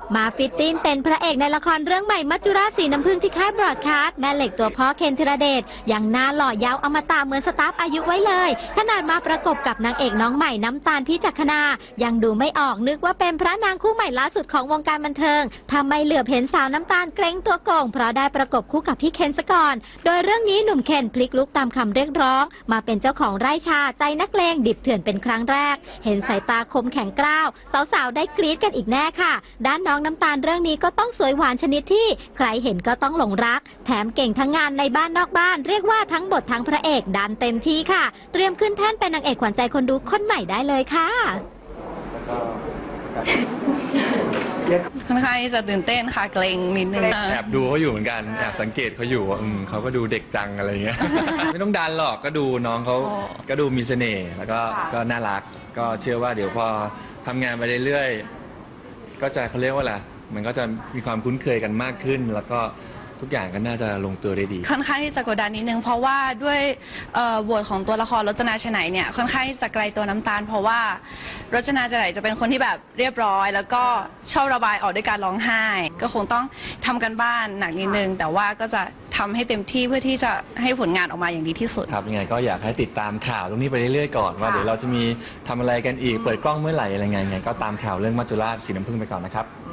มาฟิตติ้นเป็นพระเอกในละครเรื่องใหม่มัจจุราชสีน้ำผึ้งที่ค่ายบรอดคาสต์แม่เหล็กตัวพ่อเคนธีรเดชยังหน้าหล่อยาวอมตะเหมือนสตาฟอายุไว้เลยขนาดมาประกบกับนางเอกน้องใหม่น้ำตาลพิจักขณายังดูไม่ออกนึกว่าเป็นพระนางคู่ใหม่ล่าสุดของวงการบันเทิงทำไมเหลือบเห็นสาวน้ำตาลเกรงตัวโก่งเพราะได้ประกบคู่กับพี่เคนซะก่อนโดยเรื่องนี้หนุ่มเคนพลิกลุกตามคำเรียกร้องมาเป็นเจ้าของไร่ชาใจนักเลงดิบเถื่อนเป็นครั้งแรกเห็นสายตาคมแข็งกร้าวสาวๆได้กรี๊ดกันอีกแน่ค่ะด้านน้องน้ำตาลเรื่องนี้ก็ต้องสวยหวานชนิดที่ใครเห็นก็ต้องหลงรักแถมเก่งทั้งงานในบ้านนอกบ้านเรียกว่าทั้งบททั้งพระเอกดันเต็มที่ค่ะเตรียมขึ้นแท่นเป็นนางเอกขวัญใจคนดูคนใหม่ได้เลยค่ะค่อนข้างจะตื่นเต้นค่ะเกรงนิดนึงแอบดูเขาอยู่เหมือนกันแอบสังเกตเขาอยู่ว่าเขาก็ดูเด็กจังอะไรเงี้ย ไม่ต้องดันหรอกก็ดูน้องเขาก็ดูมีเสน่ห์แล้วก็น่ารักก็เชื่อว่าเดี๋ยวพอทำงานไปเรื่อยๆก็จะเขาเรียกว่าอะไรมันก็จะมีความคุ้นเคยกันมากขึ้นแล้วก็ทุกอย่างก็น่าจะลงตัวได้ดีค่อนข้างที่จะกดดันนิดนึงเพราะว่าด้วยบทของตัวละครรจนาชนัยเนี่ยค่อนข้างที่จะไกลตัวน้ำตาลเพราะว่ารจนาชนัยจะเป็นคนที่แบบเรียบร้อยแล้วก็ชอบระบายออกด้วยการร้องไห้ก็คงต้องทำกันบ้านหนักนิดนึงแต่ว่าก็จะทำให้เต็มที่เพื่อที่จะให้ผลงานออกมาอย่างดีที่สุดครับยังไงก็อยากให้ติดตามข่าวตรงนี้ไปเรื่อยๆก่อนว่าเดี๋ยวเราจะมีทำอะไรกันอีกเปิดกล้องเมื่อไหร่อะไรไงก็ตามข่าวเรื่องมัจจุราชสีน้ำผึ้งไปก่อนนะครับ